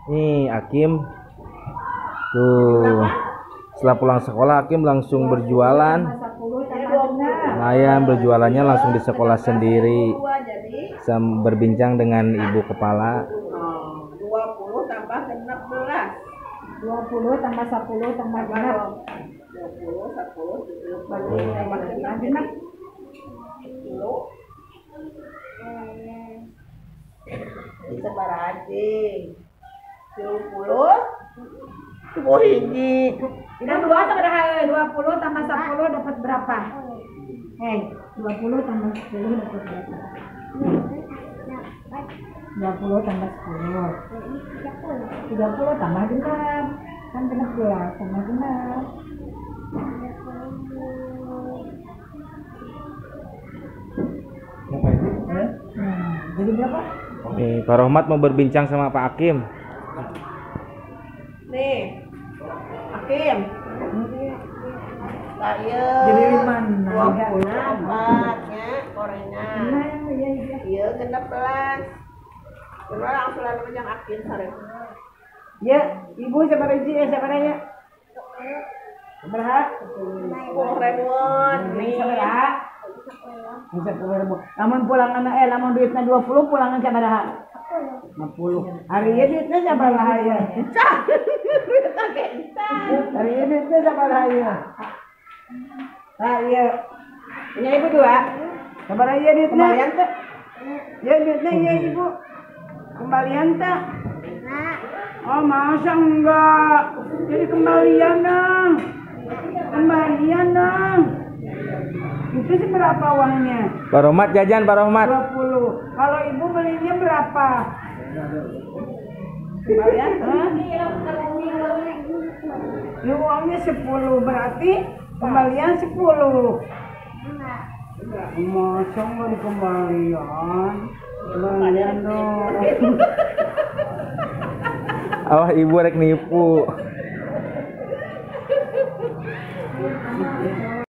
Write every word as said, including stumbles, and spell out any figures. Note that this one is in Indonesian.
Nih Hakim tuh, setelah pulang sekolah Hakim langsung berjualan. Lumayan berjualannya langsung di sekolah sendiri, bisa berbincang dengan ibu kepala. dua puluh tambah enam belas. dua puluh tambah sepuluh tambah genap. dua puluh, sepuluh, Bagi tambah genap. Sebar aja. dua puluh. Sepuluh hiji. Kita dua sama dua puluh tambah sepuluh dapat berapa? Hei, dua puluh tambah sepuluh dapat berapa? dua puluh tambah sepuluh. tiga puluh tambah genap. Kan genap belas tambah genap. Nah, jadi berapa? Nih Pak Rohmat mau berbincang sama Pak Hakim. Nih, Hakim. Saya Jadi lima dua puluh empatnya gorengan. Nah, iya iya. Iya, genap belas. Coba langsung lalu yang Hakim sare. Ya, ibu siapa reji ya siapa ya? Berapa? Sepuluh ribuan. Nih, Nih, berapa? Bisa sepuluh ribu. Lamun pulangan eh lamun duitnya dua puluh pulangan siapa dah? lima puluh. Hari ini duitnya siapa dah ya? Hari ini duitnya siapa dah ya? Ah iya. Punya ibu dua. Siapa dah ya duitnya? Kembalian tuh. Ya duitnya ya ibu. Kembalian tak? Oh masa enggak? Jadi kembalian dong. Kembalian dong. Itu sih berapa uangnya? Pak Rohmat jajan Pak Rohmat. dua puluh. Kalau ibu belinya berapa? Kembalian? Lu uangnya sepuluh berarti kembalian sepuluh. Masa nggak dikembalian? Kembalian dong. Oh ibu rek nipu.